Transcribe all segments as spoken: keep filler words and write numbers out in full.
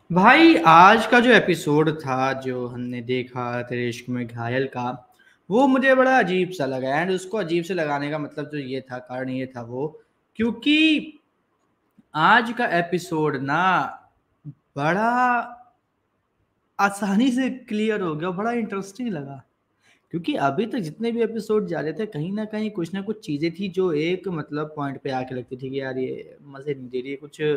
भाई आज का जो एपिसोड था जो हमने देखा तेरे इश्क में घायल का, वो मुझे बड़ा अजीब सा लगा। एंड उसको अजीब से लगाने का मतलब जो ये था, कारण ये था वो, क्योंकि आज का एपिसोड ना बड़ा आसानी से क्लियर हो गया, बड़ा इंटरेस्टिंग लगा। क्योंकि अभी तक जितने भी एपिसोड जा रहे थे, कहीं ना कहीं कुछ ना कुछ चीजें थी जो एक मतलब पॉइंट पे आके लगती थी कि यार ये मजे नहीं दे रही है, कुछ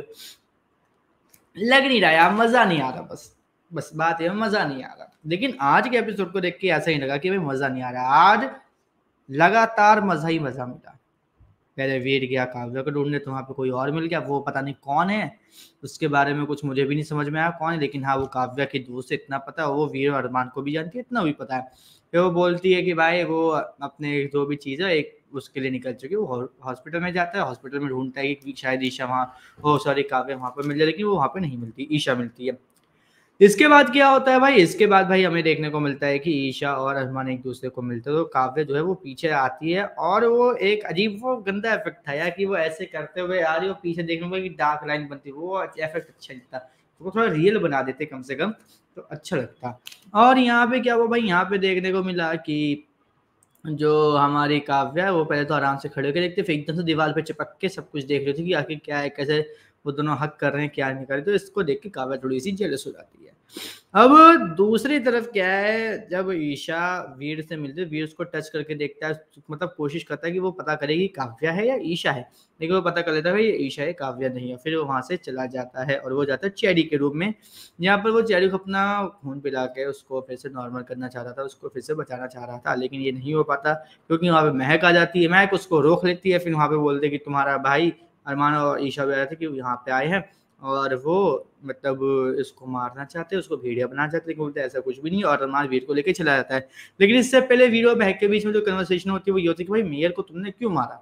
लग नहीं रहा यार, मजा नहीं आ रहा। बस बस बात ये, मजा नहीं आ रहा। लेकिन आज के एपिसोड को देख के ऐसा ही लगा कि भाई मजा नहीं आ रहा। आज लगातार मजा ही मजा मिला। पहले वीर गया काव्या को ढूंढने, तो वहां पे कोई और मिल गया, वो पता नहीं कौन है। उसके बारे में कुछ मुझे भी नहीं समझ में आया कौन है, लेकिन हाँ वो काव्या की दोस्त है इतना पता है, वो वीर और अरमान को भी जानती है इतना भी पता है। फिर वो बोलती है कि भाई वो अपने जो भी चीज़ है एक उसके लिए निकल चुकी है, वो हॉस्पिटल में जाता है, हॉस्पिटल में ढूंढता है कि शायद ईशा वहाँ हो, सॉरी काव्या वहाँ पर मिल जाए, लेकिन वो वहाँ पे नहीं मिलती, ईशा मिलती है। इसके बाद क्या होता है भाई, इसके बाद भाई हमें देखने को मिलता है कि ईशा और अरमान एक दूसरे को मिलते हैं, तो काव्या जो है वो पीछे आती है, और वो एक अजीब वो गंदा इफेक्ट था यार कि वो ऐसे करते हुए आ रही हो, पीछे देखने को कि डार्क लाइन बनती, वो इफेक्ट अच्छा नहीं था। वो थोड़ा रियल बना देते कम से कम, तो अच्छा लगता। और यहाँ पे क्या हुआ भाई, यहाँ पे देखने को मिला कि जो हमारी काव्या है वो पहले तो आराम से खड़े होकर देखते, फिर एकदम से दीवार पे चिपक के सब कुछ देख रही थी कि आखिर क्या है, कैसे वो दोनों हक कर रहे हैं, क्या नहीं कर रहे। तो इसको देख के काव्या थोड़ी सी जेलस हो जाती है। अब दूसरी तरफ क्या है, जब ईशा वीर से मिलती है, वीर उसको टच करके देखता है, मतलब कोशिश करता है कि वो पता करे कि काव्या है या ईशा है, लेकिन वो पता कर लेता है भाई ईशा है, काव्या नहीं है। फिर वो वहां से चला जाता है और वो जाता है चेरी के रूप में, जहाँ पर वो चेरी को अपना खून पिला के उसको फिर से नॉर्मल करना चाह रहा था, उसको फिर से बचाना चाह रहा था, लेकिन ये नहीं हो पाता क्योंकि वहाँ पे महक आ जाती है। महक उसको रोक लेती है, फिर वहाँ पे बोलते कि तुम्हारा भाई अरमान और ईशा भी आ रहे थे कि यहाँ पे आए हैं और वो मतलब इसको मारना चाहते हैं, उसको भेड़िया बनाना चाहते हैं, लेकिन बोलते ऐसा कुछ भी नहीं, और अरमान वीर को लेके चला जाता है। लेकिन इससे पहले वीर और महक के बीच में जो कन्वर्सेशन होती है वो ये होती है कि भाई मेयर को तुमने क्यों मारा,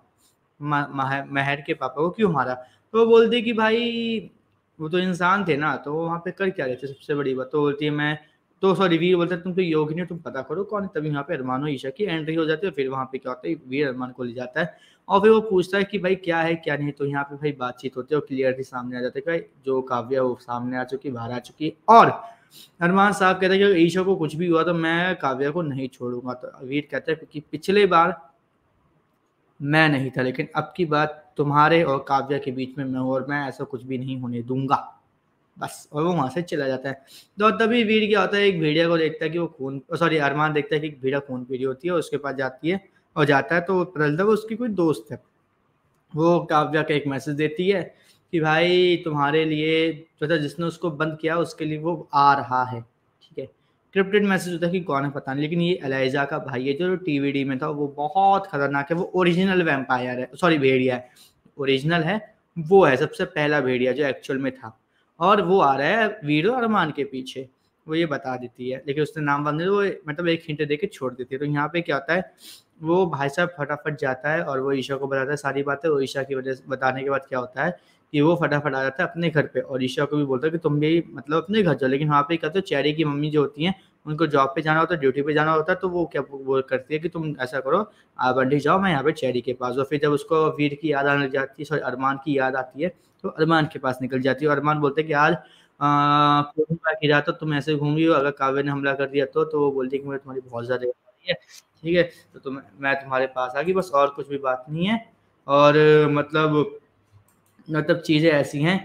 महर के पापा को क्यों मारा। तो वो बोलती कि भाई वो तो इंसान थे ना, तो वहाँ पे कर क्या रहे थे, सबसे बड़ी बात। तो बोलती है मैं तो सॉरी, वीर बोलता है तुम तो योगी नहीं, तुम पता करो कौन है। तभी वहाँ पे अरमान और ईशा की एंट्री हो जाती है। फिर वहाँ पे क्या होता है, वीर अरमान को ले जाता है और फिर वो पूछता है कि भाई क्या है क्या नहीं। तो यहाँ पे भाई बातचीत होती है और क्लियरली सामने आ जाता है कि भाई जो काव्या वो सामने आ चुकी, बाहर आ चुकी। और अरमान साहब कहते हैं कि ईशा को कुछ भी हुआ तो मैं काव्या को नहीं छोड़ूंगा। तो वीर कहता है कि पिछले बार मैं नहीं था, लेकिन अब की बात तुम्हारे और काव्या के बीच में मैं हूँ, और मैं ऐसा कुछ भी नहीं होने दूंगा, बस। और वो वहां से चला जाता है। तो तभी वीर क्या होता है, एक भेड़िया को देखता है कि वो खून, सॉरी अरमान देखता है कि एक भेड़िया खून पी रही होती है, उसके पास जाती है और जाता है तो पता चलता है वो उसकी कोई दोस्त है। वो काव्या का एक मैसेज देती है कि भाई तुम्हारे लिए जो जिसने उसको बंद किया उसके लिए वो आ रहा है, ठीक है। क्रिप्टेड मैसेज होता है कि कौन है पता नहीं, लेकिन ये एलाइजा का भाई है जो टीवीडी में था, वो बहुत खतरनाक है, वो ओरिजिनल वैम्पायर है, सॉरी भेड़िया है, ओरिजिनल है। वो है सबसे पहला भेड़िया जो एक्चुअल में था, और वो आ रहा है वीर और अरमान के पीछे, वो ये बता देती है। लेकिन उसने नाम बंद वो मतलब एक हिंट दे के छोड़ देती है। तो यहाँ पे क्या होता है, वो भाई साहब फटाफट जाता है और वो ईशा को बताता है सारी बातें। और ईशा की वजह से बताने के बाद क्या होता है कि वो फटाफट आ जाता है अपने घर पे, और ईशा को भी बोलता है कि तुम भी मतलब अपने घर जाओ। लेकिन वहाँ पे क्या होता है, चेरी की मम्मी जो होती हैं उनको जॉब पे जाना होता है, ड्यूटी पे जाना होता है, तो वो क्या वो करती है कि तुम ऐसा करो, आप बंटी जाओ, मैं यहाँ पे चेरी के पास। और फिर जब उसको वीर की याद आने जाती है, सॉरी अरमान की याद आती है, तो अरमान के पास निकल जाती है। और अरमान बोलते हैं कि आज पूर्णिमा की रात तो तुम ऐसे घूम रही हो, अगर काव्य ने हमला कर दिया तो तो वो बोलती है कि मुझे तुम्हारी बहुत ज़्यादा याद आ रही है, ठीक है, तो तुम मैं तुम्हारे पास आ गई, बस और कुछ भी बात नहीं है। और मतलब मतलब चीज़ें ऐसी हैं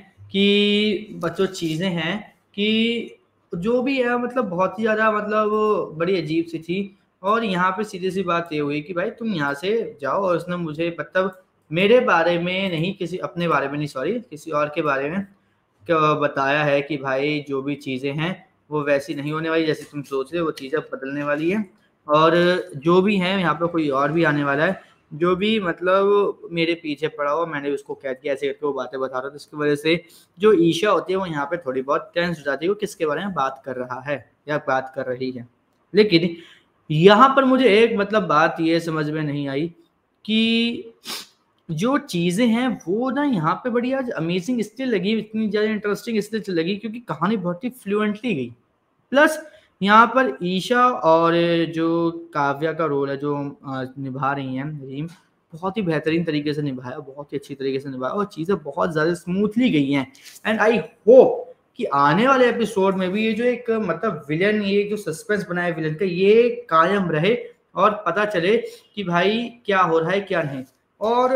कि बच्चों चीज़ें हैं कि जो भी है मतलब बहुत ही ज़्यादा मतलब बड़ी अजीब सी थी। और यहाँ पे सीधी सी बात ये हुई कि भाई तुम यहाँ से जाओ, और उसने मुझे मतलब मेरे बारे में नहीं, किसी अपने बारे में नहीं, सॉरी किसी और के बारे में क्या बताया है कि भाई जो भी चीज़ें हैं वो वैसी नहीं होने वाली जैसे तुम सोच रहे हो, वो चीज़ें बदलने वाली है। और जो भी है यहाँ पे कोई और भी आने वाला है, जो भी मतलब मेरे पीछे पड़ा हुआ, मैंने उसको कैद किया, ऐसे करके वो बातें बता रहा था। इसकी वजह से जो ईशा होती है वो यहाँ पे थोड़ी बहुत टेंस हो जाती है, वो किसके बारे में बात कर रहा है या बात कर रही है। लेकिन यहाँ पर मुझे एक मतलब बात ये समझ में नहीं आई कि जो चीज़ें हैं वो ना यहाँ पे बड़ी आज अमेजिंग इसलिए लगी, इतनी ज़्यादा इंटरेस्टिंग इसलिए लगी क्योंकि कहानी बहुत ही फ्लुएंटली गई। प्लस यहाँ पर ईशा और जो काव्या का रोल है जो निभा रही हैं रीम, बहुत ही बेहतरीन तरीके से निभाया, बहुत ही अच्छी तरीके से निभाया, और चीज़ें बहुत ज़्यादा स्मूथली गई हैं। एंड आई होप कि आने वाले एपिसोड में भी ये जो एक मतलब विलन, ये जो सस्पेंस बना है विलन का, ये कायम रहे और पता चले कि भाई क्या हो रहा है क्या नहीं। और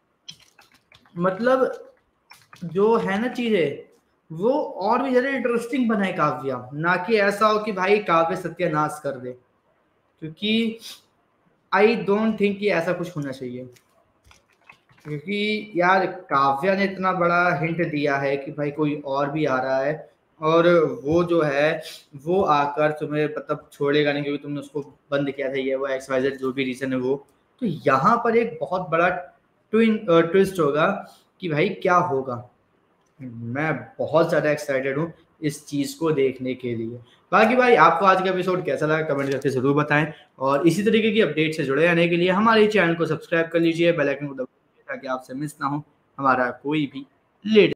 मतलब जो है ना चीजें, वो और भी ज्यादा इंटरेस्टिंग बनाए काव्या, ना कि ऐसा हो कि भाई काव्य सत्यानाश कर दे, क्योंकि आई डोंट थिंक कि ऐसा कुछ होना चाहिए। क्योंकि यार काव्या ने इतना बड़ा हिंट दिया है कि भाई कोई और भी आ रहा है, और वो जो है वो आकर तुम्हें मतलब छोड़ेगा नहीं, क्योंकि तुमने उसको बंद किया था, ये वो एक्स वाई जेड जो भी रीजन है वो। तो यहाँ पर एक बहुत बड़ा ट्विन ट्विस्ट होगा कि भाई क्या होगा। मैं बहुत ज़्यादा एक्साइटेड हूँ इस चीज़ को देखने के लिए। बाकी भाई आपको आज का एपिसोड कैसा लगा कमेंट करके ज़रूर बताएं, और इसी तरीके की अपडेट से जुड़े रहने के लिए हमारे चैनल को सब्सक्राइब कर लीजिए, बेल आइकन को दबाइए ताकि आपसे मिस ना हो हमारा कोई भी लेटेस्ट